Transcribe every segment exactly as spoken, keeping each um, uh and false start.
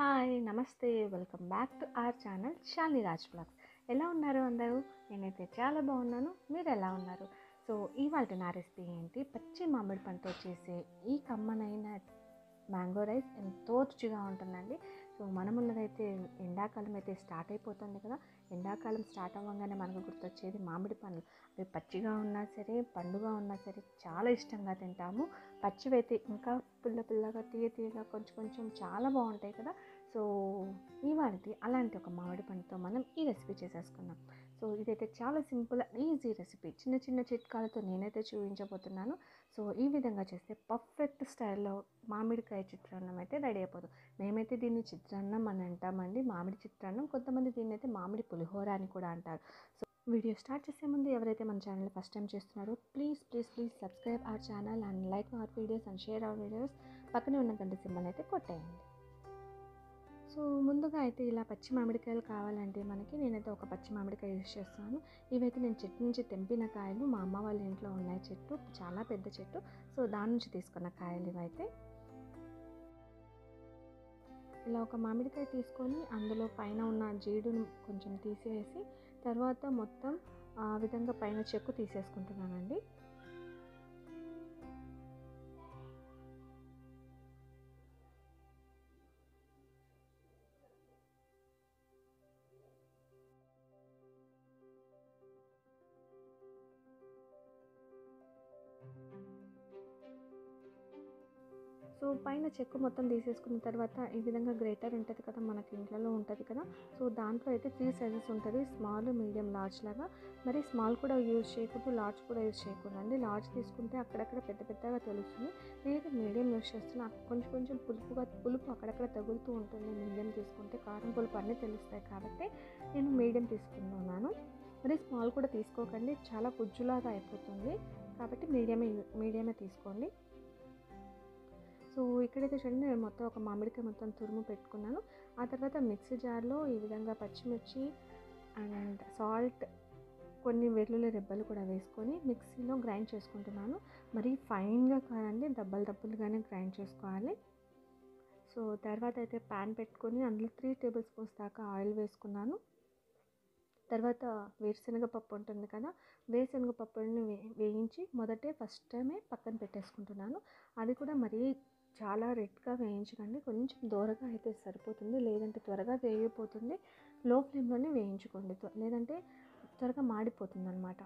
Hi నమస్తే welcome back to our channel Shalini Raj blogs. ఎలా ఉన్నారు అందరూ? నేనైతే చాలా బాగున్నాను. మీరు ఎలా ఉన్నారు? సో ఇవాళ నా రెసిపీ ఏంటి, పచ్చి మామిడి పండుతో చేసే ఈ కమ్మనైన మ్యాంగో రైస్ ఎంతో రుచిగా ఉంటుందండి. సో మనమున్నదైతే ఎండాకాలం అయితే స్టార్ట్ అయిపోతుంది కదా. ఎండాకాలం స్టార్ట్ అవ్వగానే మనకు గుర్తొచ్చేది మామిడి పండ్లు. అవి పచ్చిగా ఉన్నా సరే పండుగా ఉన్నా సరే చాలా ఇష్టంగా తింటాము. పచ్చివి అయితే ఇంకా పుల్ల పుల్లగా తీయ తీయగా కొంచెం కొంచెం చాలా బాగుంటాయి కదా. సో ఇవాళ అలాంటి ఒక మామిడి పండుతో మనం ఈ రెసిపీ చేసేసుకున్నాం. సో ఇదైతే చాలా సింపుల్ ఈజీ రెసిపీ, చిన్న చిన్న చిట్కాలతో నేనైతే చూపించబోతున్నాను. సో ఈ విధంగా చేస్తే పర్ఫెక్ట్ స్టైల్లో మామిడికాయ చిత్రాన్నం అయితే రెడీ అయిపోతుంది. మేమైతే దీన్ని చిత్రాన్నం అని అంటామండి, మామిడి చిత్రాన్నం. కొంతమంది దీన్ని అయితే మామిడి పులిహోర అని కూడా అంటారు. సో వీడియో స్టార్ట్ చేసే ముందు ఎవరైతే మన ఛానల్ ఫస్ట్ టైం చేస్తున్నారో please please please subscribe our channel and like our videos and share our videos. పక్కనే ఉన్న గంట సింబల్ అయితే కొట్టేయండి. సో ముందుగా అయితే ఇలా పచ్చి మామిడికాయలు కావాలంటే మనకి నేనైతే ఒక పచ్చి మామిడికాయ యూజ్ చేస్తాను. ఇవైతే నేను చెట్టు నుంచి తెంపిన కాయలు, మా అమ్మ వాళ్ళ ఇంట్లో ఉన్నాయి చెట్టు, చాలా పెద్ద చెట్టు. సో దాని నుంచి తీసుకున్న కాయలు ఇవైతే. ఇలా ఒక మామిడికాయ తీసుకొని అందులో పైన ఉన్న జీడును కొంచెం తీసివేసి తర్వాత మొత్తం ఆ విధంగా పైన చెక్కు తీసేసుకుంటున్నానండి. సో పైన చెక్కు మొత్తం తీసేసుకున్న తర్వాత ఈ విధంగా గ్రేటర్ ఉంటుంది కదా, మనకి ఇంట్లో ఉంటుంది కదా. సో దాంట్లో అయితే త్రీ సైజెస్ ఉంటుంది, స్మాల్, మీడియం, లార్జ్ లాగా. మరి స్మాల్ కూడా యూజ్ చేయకూడదు, లార్జ్ కూడా యూజ్ చేయకూడదు అండి. లార్జ్ తీసుకుంటే అక్కడక్కడ పెద్ద పెద్దగా తెలుస్తుంది. నేనైతే మీడియం యూజ్ చేస్తున్నాను. కొంచెం కొంచెం పులుపుగా పులుపు అక్కడక్కడ తగులుతూ ఉంటుంది. మీడియం తీసుకుంటే కారం పులుపు అన్నీ తెలుస్తాయి కాబట్టి నేను మీడియం తీసుకున్నాను. మరి స్మాల్ కూడా తీసుకోకండి, చాలా పుజ్జులాగా అయిపోతుంది. కాబట్టి మీడియమే మీడియమే తీసుకోండి. సో ఇక్కడైతే చూడండి, నేను మొత్తం ఒక మామిడికాయ మొత్తం తురుము పెట్టుకున్నాను. ఆ తర్వాత మిక్సీ జార్లో ఈ విధంగా పచ్చిమిర్చి అండ్ సాల్ట్, కొన్ని వెల్లుల్లి రెబ్బలు కూడా వేసుకొని మిక్సీలో గ్రైండ్ చేసుకుంటున్నాను. మరి ఫైన్గా కాదండి, దబ్బలు దబ్బలుగానే గ్రైండ్ చేసుకోవాలి. సో తర్వాత అయితే ప్యాన్ పెట్టుకొని అందులో త్రీ టేబుల్ స్పూన్స్ దాకా ఆయిల్ వేసుకున్నాను. తర్వాత వేరుశనగ పప్పు ఉంటుంది కదా, వేరుశనగ పప్పుని వే వేయించి మొదటే ఫస్ట్ టైమే పక్కన పెట్టేసుకుంటున్నాను. అది కూడా మరీ చాలా రెడ్గా వేయించకండి, కొంచెం దూరగా అయితే సరిపోతుంది, లేదంటే త్వరగా వేగిపోతుంది. లో ఫ్లేమ్లోనే వేయించుకోండి, లేదంటే త్వరగా మాడిపోతుంది అన్నమాట.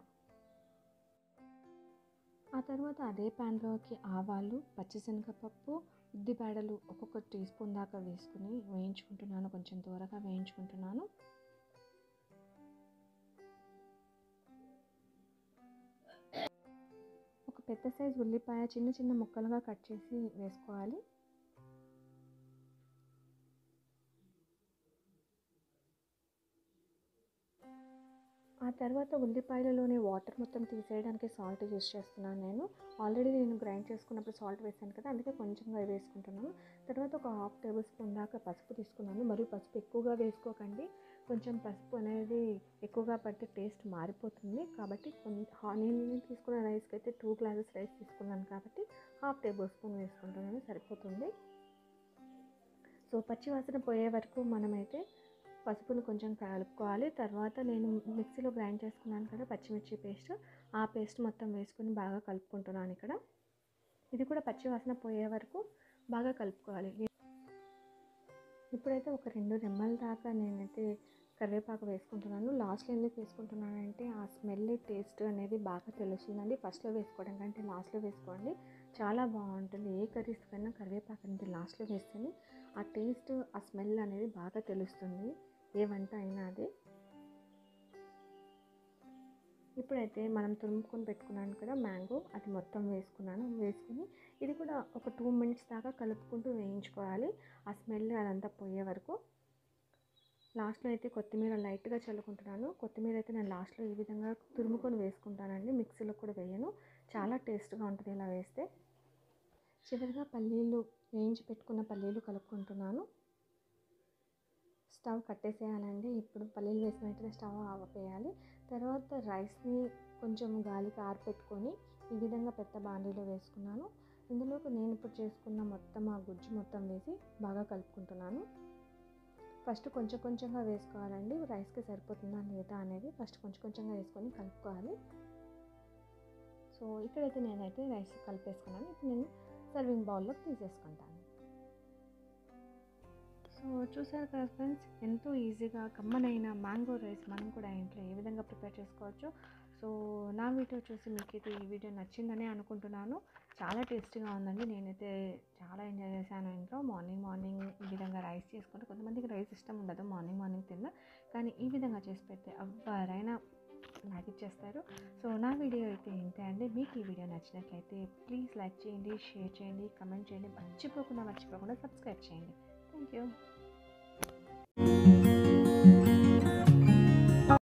ఆ తర్వాత అదే ప్యాన్లోకి ఆవాలు, పచ్చిశనగపప్పు, ఉద్దిపేడలు ఒక్కొక్క టీ స్పూన్ దాకా వేసుకుని వేయించుకుంటున్నాను, కొంచెం త్వరగా వేయించుకుంటున్నాను. ఒక పెద్ద సైజు ఉల్లిపాయ చిన్న చిన్న ముక్కలుగా కట్ చేసి వేసుకోవాలి. ఆ తర్వాత ఉల్లిపాయలలోని వాటర్ మొత్తం తీసేయడానికి సాల్ట్ యూస్ చేస్తున్నాను నేను. ఆల్రెడీ నేను గ్రైండ్ చేసుకున్నప్పుడు సాల్ట్ వేసాను కదా, అందుకే కొంచెంగా వేసుకుంటున్నాను. తర్వాత ఒక హాఫ్ టేబుల్ స్పూన్ దాకా పసుపు తీసుకున్నాను. మరియు పసుపు ఎక్కువగా వేసుకోకండి, కొంచెం పసుపు అనేది ఎక్కువగా పడితే టేస్ట్ మారిపోతుంది. కాబట్టి నేను తీసుకున్న రైస్కి అయితే టూ గ్లాసెస్ రైస్ తీసుకున్నాను కాబట్టి హాఫ్ టేబుల్ స్పూన్ వేసుకుంటున్నాను, సరిపోతుంది. సో పచ్చి వాసన పోయే వరకు మనమైతే పసుపును కొంచెం కలుపుకోవాలి. తర్వాత నేను మిక్సీలో గ్రైండ్ చేసుకున్నాను కదా పచ్చిమిర్చి పేస్ట్, ఆ పేస్ట్ మొత్తం వేసుకొని బాగా కలుపుకుంటున్నాను ఇక్కడ. ఇది కూడా పచ్చి వాసన పోయే వరకు బాగా కలుపుకోవాలి. ఇప్పుడైతే ఒక రెండు రెమ్మల దాకా నేనైతే కరివేపాకు వేసుకుంటున్నాను. లాస్ట్లో ఎందుకు వేసుకుంటున్నానంటే ఆ స్మెల్ టేస్ట్ అనేది బాగా తెలుస్తుందండి. ఫస్ట్లో వేసుకోవడం కంటే లాస్ట్లో వేసుకోండి, చాలా బాగుంటుంది. ఏ కర్రీస్ కన్నా కరివేపాకు అనేది లాస్ట్లో వేస్తేనే ఆ టేస్ట్, ఆ స్మెల్ అనేది బాగా తెలుస్తుంది, ఏ వంట అయినా అది. ఇప్పుడైతే మనం తురుముకొని పెట్టుకున్నాను కదా మ్యాంగో, అది మొత్తం వేసుకున్నాను. వేసుకుని ఇది కూడా ఒక టూ మినిట్స్ దాకా కలుపుకుంటూ వేయించుకోవాలి, ఆ స్మెల్ అదంతా పోయే వరకు. లాస్ట్లో అయితే కొత్తిమీర లైట్గా చల్లుకుంటున్నాను. కొత్తిమీర అయితే నేను లాస్ట్లో ఈ విధంగా తురుముకొని వేసుకుంటానండి, మిక్సీలో కూడా వేయను, చాలా టేస్ట్గా ఉంటుంది ఇలా వేస్తే. చివరిగా పల్లీలు, వేయించి పెట్టుకున్న పల్లీలు కలుపుకుంటున్నాను. స్టవ్ కట్టేసేయాలండి. ఇప్పుడు పల్లీలు వేసిన వెంటనే స్టవ్ ఆపేయాలి. తర్వాత రైస్ని కొంచెం గాలికి ఆరపెట్టుకొని ఈ విధంగా పెద్ద బాండీలో వేసుకున్నాను. ఇందులోకి నేను ఇప్పుడు చేసుకున్న మొత్తం ఆ గుజ్జు మొత్తం వేసి బాగా కలుపుకుంటున్నాను. ఫస్ట్ కొంచెం కొంచెంగా వేసుకోవాలండి. రైస్కి సరిపోతుందా లేదా అనేది ఫస్ట్ కొంచెం కొంచెంగా వేసుకొని కలుపుకోవాలి. సో ఇక్కడైతే నేనైతే రైస్ కలిపేసుకున్నాను. ఇప్పుడు నేను సర్వింగ్ బౌల్లోకి తీసేసుకుంటాను. సో చూసారు కదా ఫ్రెండ్స్, ఎంతో ఈజీగా కమ్మనైన మ్యాంగో రైస్ మనం కూడా ఇంట్లో ఏ విధంగా ప్రిపేర్ చేసుకోవచ్చు. సో నా వీడియో చూసి మీకైతే ఈ వీడియో నచ్చిందని అనుకుంటున్నాను. చాలా టేస్టీగా ఉందండి. నేనైతే చాలా ఎంజాయ్ చేశాను ఇంట్లో. మార్నింగ్ మార్నింగ్ ఈ విధంగా రైస్ చేసుకుంటే, కొంతమందికి రైస్ ఇష్టం ఉండదు మార్నింగ్ మార్నింగ్ తిన్న, కానీ ఈ విధంగా చేసి పెడితే ఎవరైనా లాగిచ్చేస్తారు. సో నా వీడియో అయితే ఇంతే అండి. మీకు ఈ వీడియో నచ్చినట్లయితే ప్లీజ్ లైక్ చేయండి, షేర్ చేయండి, కమెంట్ చేయండి, మర్చిపోకుండా మర్చిపోకుండా సబ్స్క్రైబ్ చేయండి. Thank you.